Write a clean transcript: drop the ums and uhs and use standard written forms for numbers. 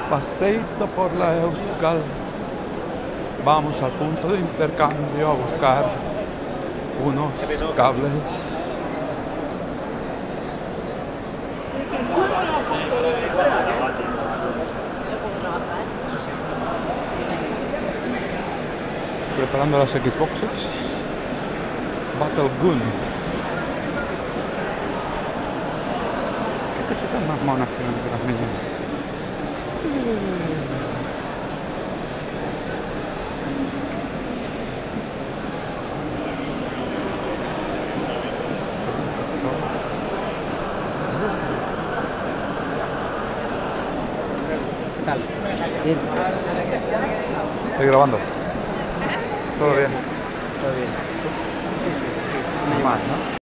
Paseito por la Euskal. Vamos al punto de intercambio a buscar unos cables. Preparando las Xboxes. Battle Gun. ¿Qué cositas más monas que las mías? ¿Qué tal? Bien. Estoy grabando. Todo bien. Todo bien. Más, ¿no?